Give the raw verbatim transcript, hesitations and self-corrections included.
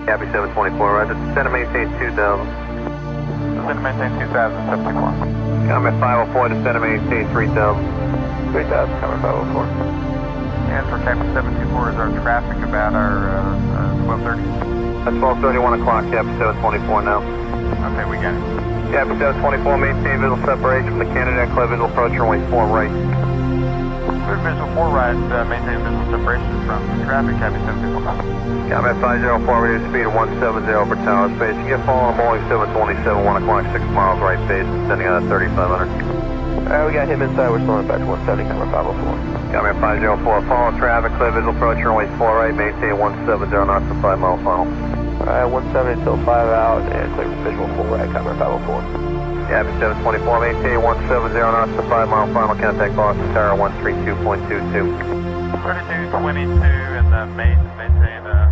Copy seven twenty-four, roger. Descend and maintain two thousand. Descend and maintain two thousand, seven twenty-four. Comment five oh four, descend and maintain three thousand. three thousand, comment five oh four. And for Copy seven two four, is our traffic about our uh, uh, twelve thirty? That's twelve thirty, one o'clock, Copy seven twenty-four now. Okay, we got it. Copy seven twenty-four, maintain visual separation from the Canada, clear visual approach, runway four right. Clear visual four right, uh, maintain visual separation from traffic, Copy seven two four. Comment five oh four, reduce speed of one seventy per tower space. You get following Boeing seven twenty-seven, one o'clock, six miles right base, descending on thirty-five hundred. Alright, we got him inside, we're slowing back to one seventy, comment five oh four. Comment five oh four, follow traffic, clear visual approach, runway four right, maintain one seventy knots to five mile final. Alright, one seventy till five out, and clear visual four right, comment five oh four. Copy seven twenty-four, maintain one seventy knots to five mile final, contact Boston Tower one three two point two two. thirty-two twenty-two, and uh, main, maintain uh,